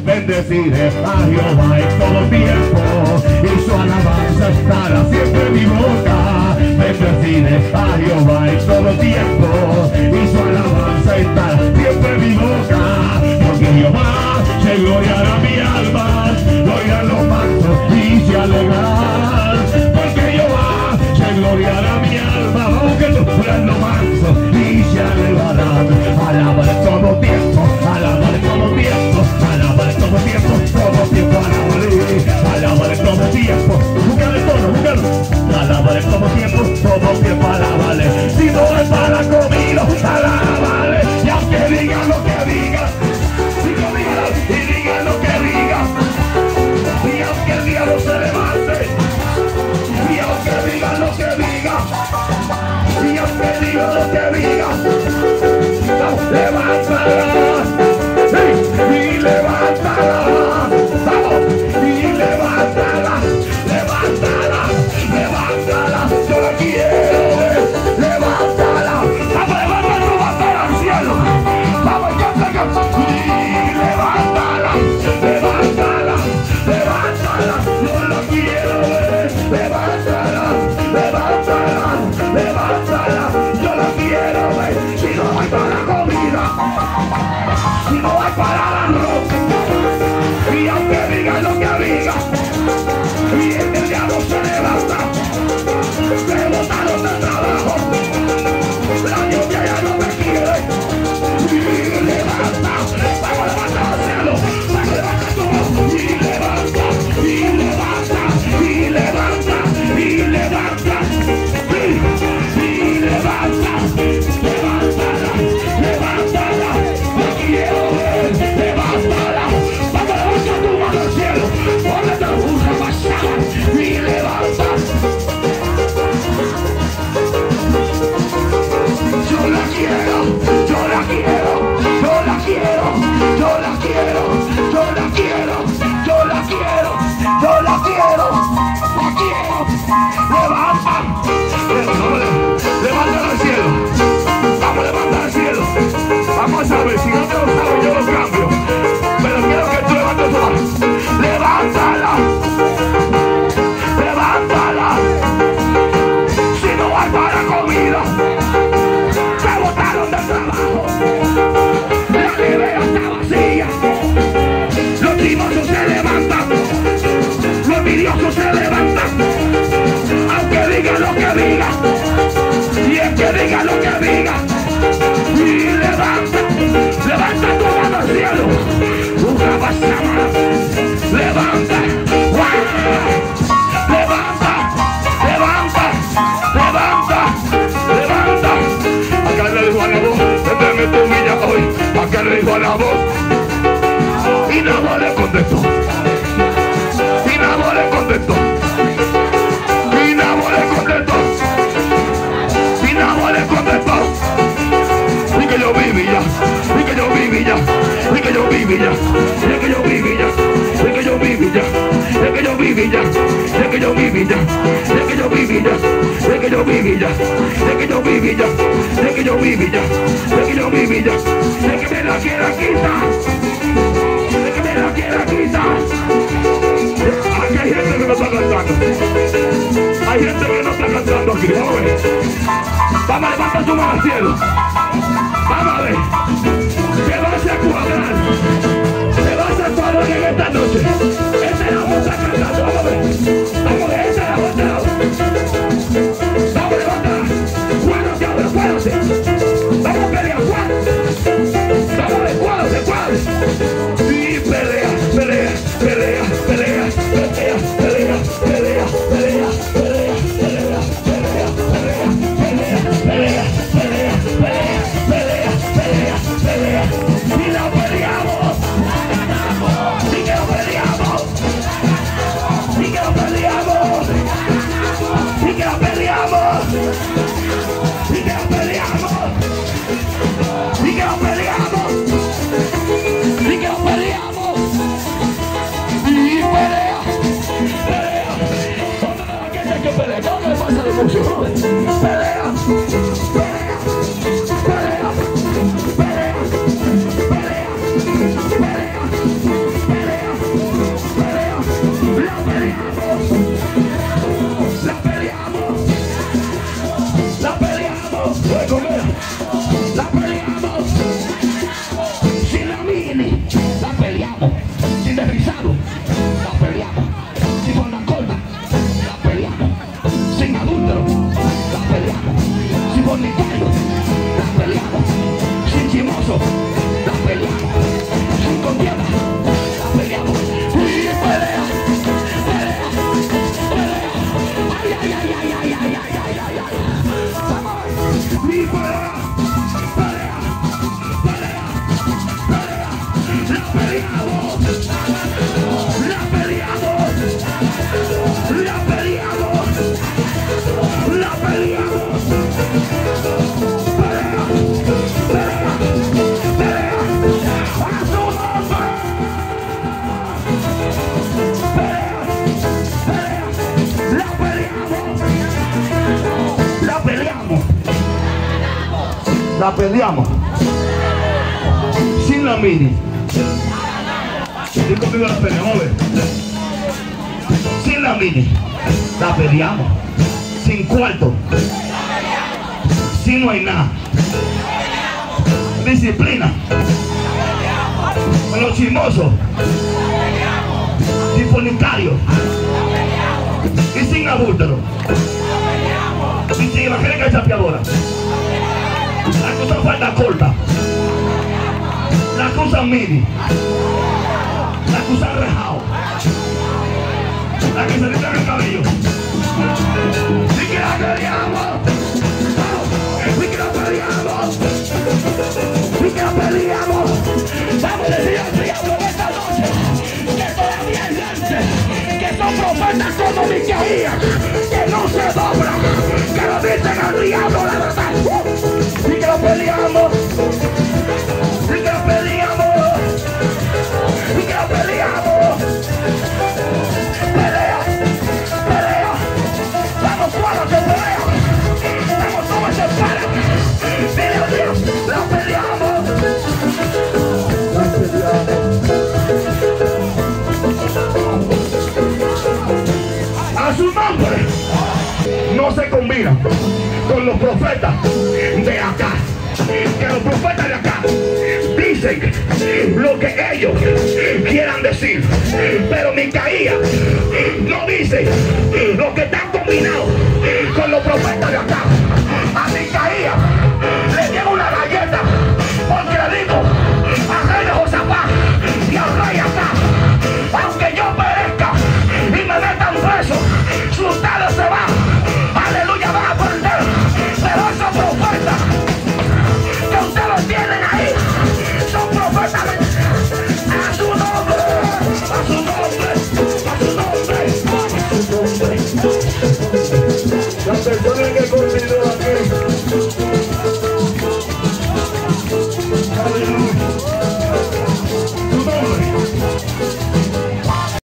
Bendeciré a Jehová en todo tiempo y su alabanza estará siempre en mi boca. Bendeciré a Jehová en todo tiempo y su alabanza estará siempre en mi boca. Porque Jehová se gloriará mi alma, lo oirán los mansos y se alegrarán. Porque Jehová se gloriará mi alma, aunque tú oirán los mansos y se alegrarán. Alabaré todo tiempo, alabaré todo tiempo, alabaré todo tiempo, alabaré todo tiempo. Búscale todo, búscalo. Alabaré todo tiempo, alabaré. Si no es para comida, alabaré. Y aunque digan lo que digan, y digan lo que digan, y aunque el diablo se levante, y aunque digan lo que digan, y aunque digan lo que digan, levántalas, y levántalas, vamos, y levántalas, levántalas, levántalas, yo la quiero ver, levántalas, vamos, levántalas al cielo, vamos, y levántalas, levántalas, levántalas, yo la quiero ver, levántalas, levántalas, levántalas, yo la quiero ver. Si no hay para la comida, si no hay para la ropa, y aunque digan lo que digan, y el diablo se levanta, se botaron del trabajo, la lluvia ya no me quiere, y levanta, vamos a levantar al cielo, vamos a levantar todo, y levanta, y levanta, y levanta, y levanta, y levanta, levántala, levántala, yo quiero ver, levántala, vamos a levantar tu mano al cielo, ponle la burra pasada, y levanta. Yo la quiero, yo la quiero, yo la quiero, yo la quiero, yo la quiero, yo la quiero, yo la quiero, la quiero, levanta, levántala al cielo, vamos a levantar al cielo, vamos a ver, si no te lo sabes yo lo cambio, pero quiero que tú levantes tu mano, levántala, levántala, si no hay para comida, se botaron del trabajo, la nevera está vacía, los chismosos se levantan, los envidiosos se levantan, aunque digan lo que digan, y es que digan lo que digan, y levanta, levanta tu mano al cielo, una pasada, levanta, levanta, levanta, levanta, levanta. Acá le dijo a la voz, este me humilla hoy, acá le dijo a la voz, y no le contestó, y no le contestó, y no le contestó, y no le contestó, y que yo vivía, y que yo vivía, y que yo vivía, y que yo vivía, y que yo vivía, y que yo vivía, y que yo vivía, y que yo vivía, y que yo vivía, y que yo vivía, y que yo vivía, y que yo vivía, y que me la quiera quitar, y que me la quiera quitar. Aquí hay gente que no está cantando, hay gente que no está cantando aquí, vamos a ver, vamos a levantar su mano al cielo, vamos a ver, que va a ser cuadrar, que va a ser cuadrar en esta noche, esta es la voz está cantando, vamos a ver, esta es la voz de la voz, vamos a levantar, cuádrate ahora, cuádrate, vamos a pelear, vamos a ver, cuádrate, y pelea, pelea, pelea, pelea, pelea, pelea, pelea, pelea, pelea, pelea, pelea, pelea, pelea, pelea, pelea, pelea, pelea, pelea, la peleamos. Sin la mini. Y conmigo la peleamos, a ver. Sin la mini, la peleamos. Sin cuarto. Si no hay nada. Disciplina. Con los chismosos. Sin fornicario. Y sin adúltero. Y sin evangélica chapeadora. La que usan falda corta. La que usan mini. La que usan rejao. La que se limpian el cabello. Y que la peleamos. Y que la peleamos. Y que la peleamos. Vamos a decir al diablo esta noche que todavía hay gente que son profetas como Micaías, que no se doblan, que lo dicen al diablo la verdad. Y que la peleamos. Y que la peleamos. Y que la peleamos. Pelea. Pelea. Vamos, cuadros de pelea. Vamos, todos se paran. Dile a Dios, la peleamos. La peleamos. A su nombre no se combina con los profetas de acá. Que los profetas de acá dicen lo que ellos quieran decir, pero Micaías no dice lo que están combinados con los profetas de acá.